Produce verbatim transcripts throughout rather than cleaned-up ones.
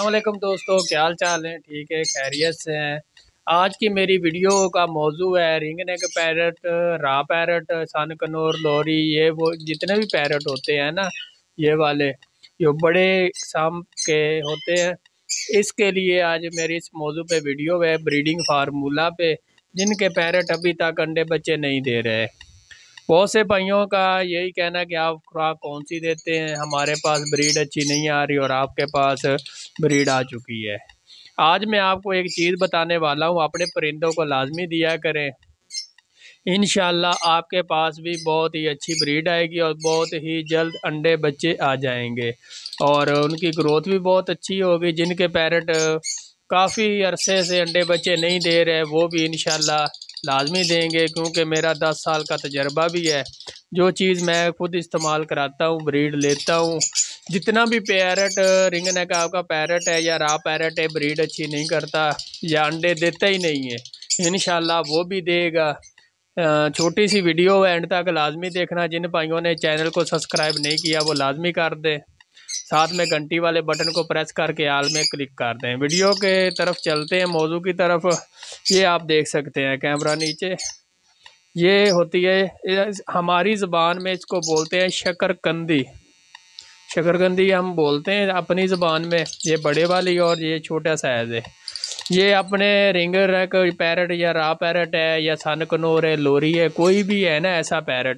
अस्सलाम वालेकुम दोस्तों, क्या हाल चाल है? ठीक है, खैरियत से हैं। आज की मेरी वीडियो का मौजू है रिंग नेक पैरट, रा पैरट, सन कनोर, लोरी, ये वो जितने भी पैरट होते हैं ना, ये वाले जो बड़े किस्म के होते हैं, इसके लिए आज मेरी इस मौजू पे वीडियो है, ब्रीडिंग फार्मूला पे, जिनके पैरट अभी तक अंडे बच्चे नहीं दे रहे। बहुत से भाइयों का यही कहना है कि आप खुराक कौन सी देते हैं, हमारे पास ब्रीड अच्छी नहीं आ रही और आपके पास ब्रीड आ चुकी है। आज मैं आपको एक चीज़ बताने वाला हूँ, अपने परिंदों को लाजमी दिया करें। इंशाल्लाह आपके पास भी बहुत ही अच्छी ब्रीड आएगी और बहुत ही जल्द अंडे बच्चे आ जाएंगे और उनकी ग्रोथ भी बहुत अच्छी होगी। जिनके पैरट काफ़ी अरसे से अंडे बच्चे नहीं दे रहे, वो भी इंशाल्लाह लाजमी देंगे, क्योंकि मेरा दस साल का तजर्बा भी है। जो चीज़ मैं खुद इस्तेमाल कराता हूँ, ब्रीड लेता हूँ, जितना भी पैरट रिंग नेक आपका पैरट है या रा पैरट है, ब्रीड अच्छी नहीं करता या अंडे देता ही नहीं है, इंशाल्लाह वो भी देगा। छोटी सी वीडियो है, एंड तक लाजमी देखना। जिन भाइयों ने चैनल को सब्सक्राइब नहीं किया वो लाजमी कर दें, साथ में घंटी वाले बटन को प्रेस करके आल में क्लिक कर दें। वीडियो के तरफ चलते हैं, मौजू की तरफ। ये आप देख सकते हैं कैमरा नीचे, ये होती है हमारी ज़बान में इसको बोलते हैं शकरकंदी। शकरकंदी हम बोलते हैं अपनी ज़बान में। ये बड़े वाली और ये छोटा साइज़ है। ये अपने रिंगर है, कोई पैरट या रा पैरट है या सन कनोर है, लोरी है, कोई भी है ना ऐसा पैरट,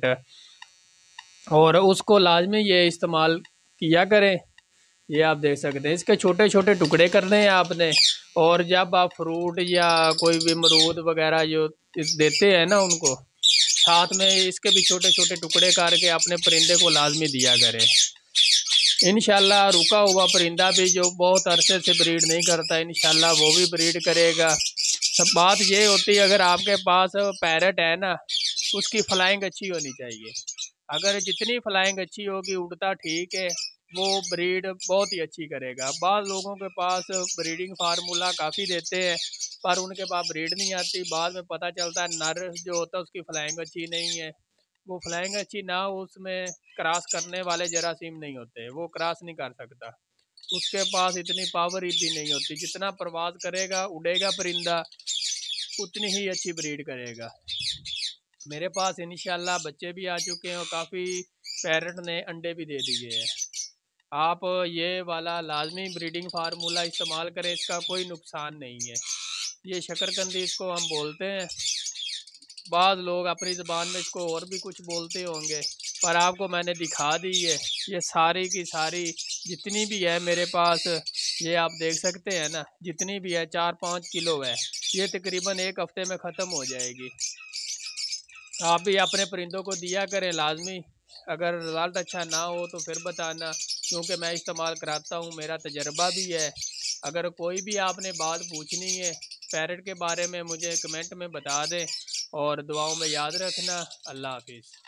और उसको लाजमी ये इस्तेमाल किया करें। ये आप देख सकते हैं, इसके छोटे छोटे टुकड़े करने हैं आपने, और जब आप फ्रूट या कोई भी अमरूद वगैरह जो देते हैं ना, उनको साथ में इसके भी छोटे छोटे टुकड़े करके अपने परिंदे को लाजमी दिया करें। इंशाल्लाह रुका हुआ परिंदा भी जो बहुत अरसे से ब्रीड नहीं करता, इंशाल्लाह वो भी ब्रीड करेगा। सब बात ये होती है, अगर आपके पास पैरट है ना, उसकी फ्लाइंग अच्छी होनी चाहिए। अगर जितनी फ्लाइंग अच्छी होगी, उड़ता ठीक है, वो ब्रीड बहुत ही अच्छी करेगा। बाद लोगों के पास ब्रीडिंग फार्मूला काफ़ी देते हैं, पर उनके पास ब्रीड नहीं आती। बाद में पता चलता है नर जो होता है उसकी फ्लाइंग अच्छी नहीं है। वो फ्लाइंग अच्छी ना हो, उसमें क्रॉस करने वाले जरासीम नहीं होते, वो क्रॉस नहीं कर सकता। उसके पास इतनी पावर भी नहीं होती। जितना प्रवास करेगा, उड़ेगा परिंदा, उतनी ही अच्छी ब्रीड करेगा। मेरे पास इंशाल्लाह बच्चे भी आ चुके हैं और काफ़ी पैरट ने अंडे भी दे दिए हैं। आप ये वाला लाजमी ब्रीडिंग फार्मूला इस्तेमाल करें, इसका कोई नुकसान नहीं है। ये शकरकंदी इसको हम बोलते हैं, बाद लोग अपनी ज़बान में इसको और भी कुछ बोलते होंगे, पर आपको मैंने दिखा दी है। ये सारी की सारी जितनी भी है मेरे पास, ये आप देख सकते हैं ना, जितनी भी है चार पाँच किलो है। ये तकरीबन एक हफ़्ते में ख़त्म हो जाएगी। आप भी अपने परिंदों को दिया करें लाजमी। अगर रिज़ल्ट अच्छा ना हो तो फिर बताना, क्योंकि मैं इस्तेमाल कराता हूँ, मेरा तजर्बा भी है। अगर कोई भी आपने बात पूछनी है पैरट के बारे में, मुझे कमेंट में बता दें और दुआओं में याद रखना। अल्लाह हाफिज़।